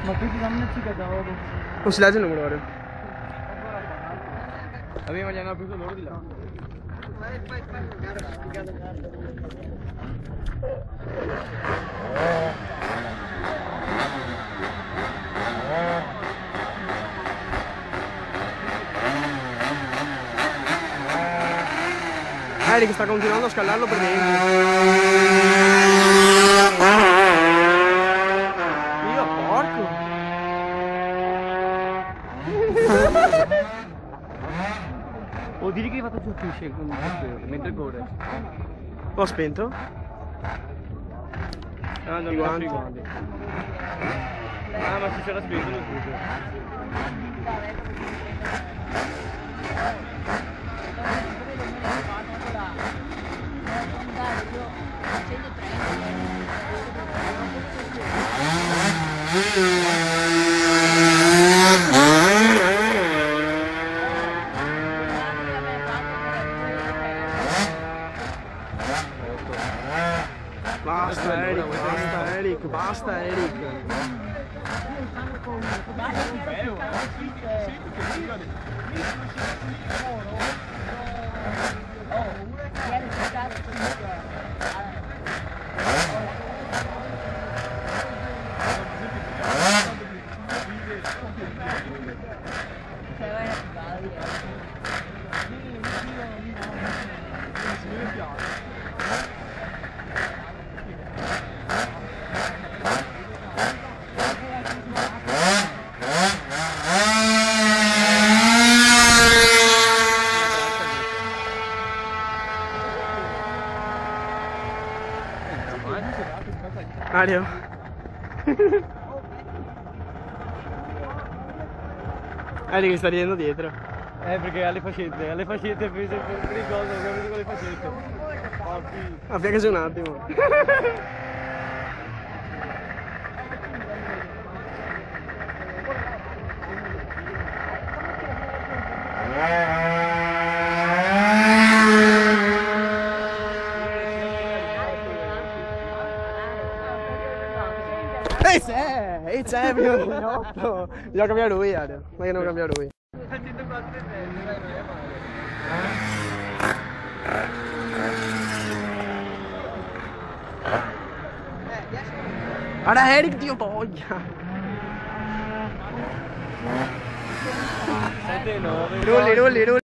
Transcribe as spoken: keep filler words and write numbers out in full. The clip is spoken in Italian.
Ma qui सामने ci casavo. Non si legge il numero ora. Aveva gli hanno preso loro di là. Eric sta continuando a scaldarlo per dentro. Io porco. O dire che hai fatto giù fish mentre corre. L'ho spento? Ah, non mi guardi. Ah, ma si c'era spento nel tutto. Basta Eric, basta Eric, basta Eric. Mario. Eric sta ridendo dietro. Eh, perché alle fascette, alle fascette prese per le cose, ho preso con le fascette. Oh, sì. Ah, piace un attimo. Ehi c'è! Ehi c'è prima del otto! Bisogna cambiare lui, Ale. Ma che non cambia lui. Guarda Eric, Dio voglia! sette nove Rulli, rulli, rulli!